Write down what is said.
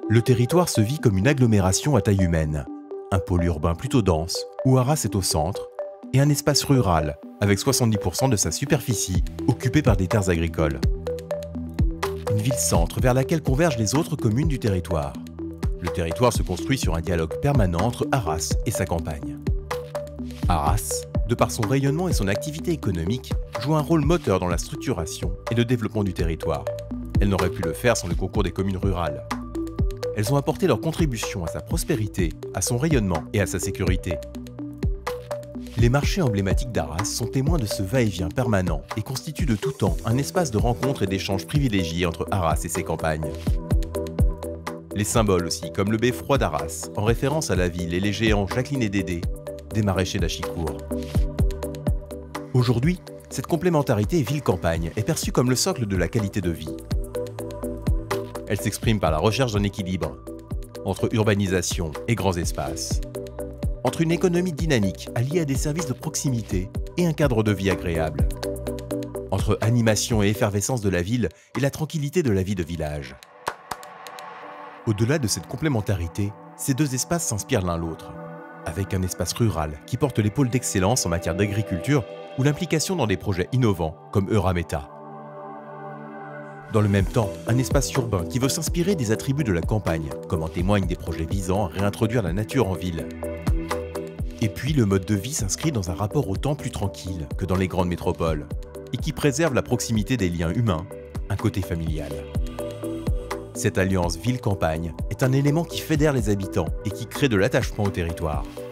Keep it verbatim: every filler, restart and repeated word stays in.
Le territoire se vit comme une agglomération à taille humaine, un pôle urbain plutôt dense, où Arras est au centre, et un espace rural, avec soixante-dix pour cent de sa superficie occupée par des terres agricoles. Une ville-centre vers laquelle convergent les autres communes du territoire. Le territoire se construit sur un dialogue permanent entre Arras et sa campagne. Arras, de par son rayonnement et son activité économique, joue un rôle moteur dans la structuration et le développement du territoire. Elle n'aurait pu le faire sans le concours des communes rurales. Elles ont apporté leur contribution à sa prospérité, à son rayonnement et à sa sécurité. Les marchés emblématiques d'Arras sont témoins de ce va-et-vient permanent et constituent de tout temps un espace de rencontre et d'échange privilégié entre Arras et ses campagnes. Les symboles aussi, comme le beffroi d'Arras, en référence à la ville et les géants Jacqueline et Dédé, des maraîchers d'Achicourt. Aujourd'hui, cette complémentarité ville-campagne est perçue comme le socle de la qualité de vie. Elle s'exprime par la recherche d'un équilibre entre urbanisation et grands espaces, entre une économie dynamique alliée à des services de proximité et un cadre de vie agréable, entre animation et effervescence de la ville et la tranquillité de la vie de village. Au-delà de cette complémentarité, ces deux espaces s'inspirent l'un l'autre, avec un espace rural qui porte les pôles d'excellence en matière d'agriculture ou l'implication dans des projets innovants comme Eurameta. Dans le même temps, un espace urbain qui veut s'inspirer des attributs de la campagne, comme en témoignent des projets visant à réintroduire la nature en ville. Et puis le mode de vie s'inscrit dans un rapport au temps plus tranquille que dans les grandes métropoles, et qui préserve la proximité des liens humains, un côté familial. Cette alliance ville-campagne est un élément qui fédère les habitants et qui crée de l'attachement au territoire.